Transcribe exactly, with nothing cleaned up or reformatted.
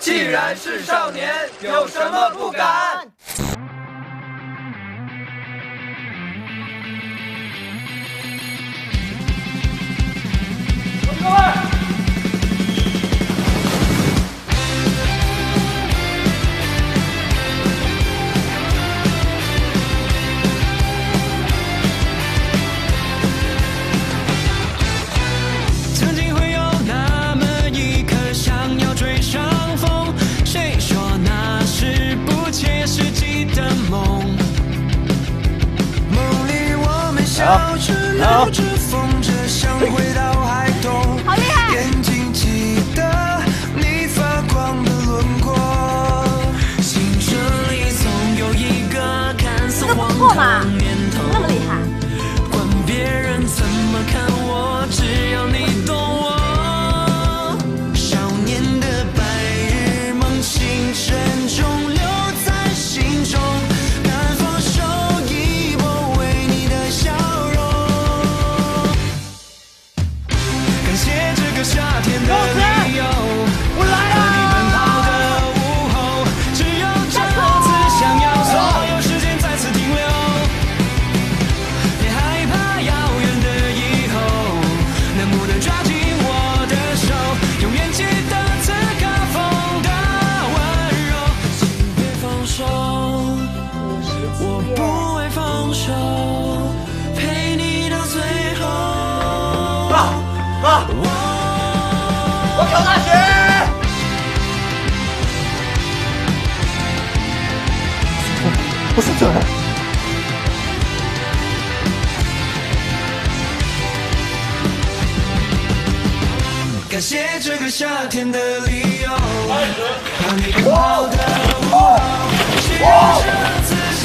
既然是少年，有什么不敢？各位。 小只留着风筝，想回到孩童。 好厉害！ 眼睛记得你发光的轮廓。青春里总有一个看似荒唐念头。 那么厉害！ 管别人怎么看我，只要你懂我。少年的白日梦，青春中留在心中。 夏天的理由，我来了。和你奔跑的午后，只有这次想要所有时间再次停留。别害怕遥远的以后，能不能抓紧我的手？永远记得此刻风的温柔。请别放手，我不会放手，陪你到最后。 爸，爸。 我考大学！不是这样。 感谢这个夏天的理由，和你奔跑的午后，写着自己。